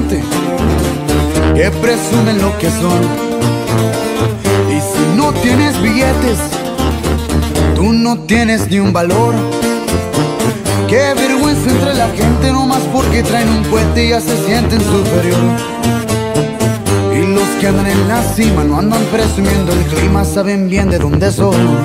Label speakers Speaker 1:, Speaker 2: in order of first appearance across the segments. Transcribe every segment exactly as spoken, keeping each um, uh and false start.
Speaker 1: gente que presumen lo que son. Y si no tienes billetes, tú no tienes ni un valor. Qué vergüenza entre la gente, nomás porque traen un puente y ya se sienten superior. Y los que andan en la cima no andan presumiendo el clima, saben bien de dónde son.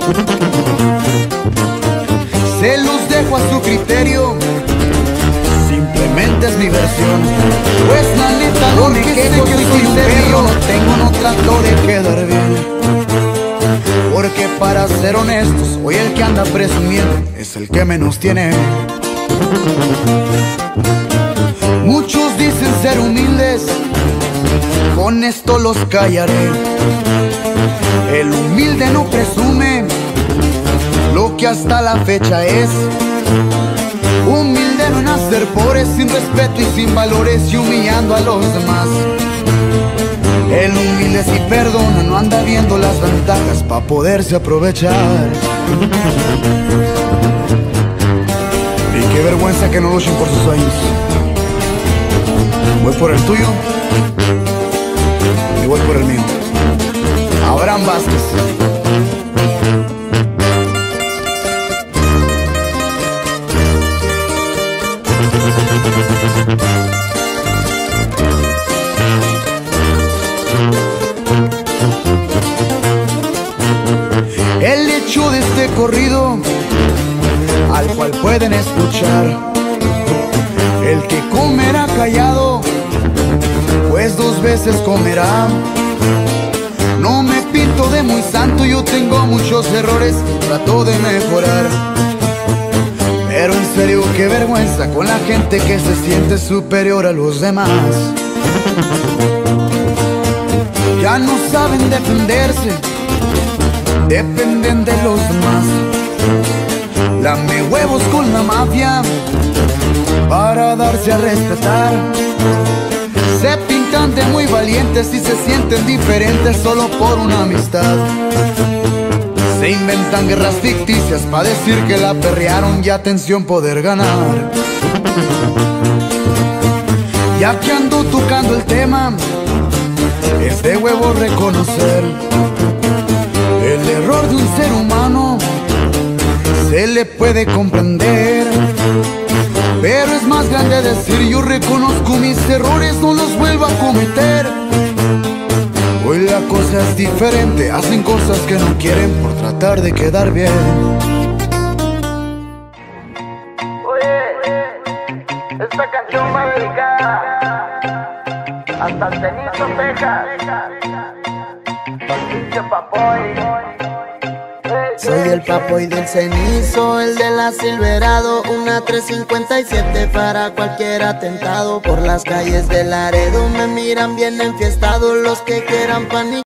Speaker 1: Se los dejo a su criterio, simplemente es mi versión. Pues la neta no me quejo, que soy un perro, no tengo, no trato de quedar bien. Porque para ser honestos, hoy el que anda presumiendo es el que menos tiene. Muchos dicen ser humildes, con esto los callaré. El humilde no presume lo que hasta la fecha es. Humilde no en hacer pobres, sin respeto y sin valores, y humillando a los demás. El humilde si perdona, no anda viendo las ventajas pa' poderse aprovechar. Y qué vergüenza que no luchen por sus sueños. Voy por el tuyo y voy por el mío. Abraham Vázquez. El hecho de este corrido, al cual pueden escuchar: el que comerá callado, pues dos veces comerá. No me pinto de muy santo, yo tengo muchos errores, trato de mejorar. Pero en serio, qué vergüenza con la gente que se siente superior a los demás. Ya no saben defenderse, dependen de los demás. Lame huevos con la mafia para darse a respetar. Se pintan de muy valientes y se sienten diferentes solo por una amistad. Se inventan guerras ficticias para decir que la perrearon y atención poder ganar. Ya que ando tocando el tema, es de huevo reconocer el error de un ser humano. Se le puede comprender, pero es más grande decir yo reconozco mis errores, no los vuelvo a cometer. Hoy la cosa es diferente, hacen cosas que no quieren por tratar de quedar bien.
Speaker 2: Oye, esta canción va dedicada hasta el Cenizo, Texas, Patricio Papoy.
Speaker 3: Soy el Papoy del Cenizo, el de la Silverado, una tres cincuenta y siete para cualquier atentado. Por las calles de Laredo me miran bien enfiestados los que quieran panicar.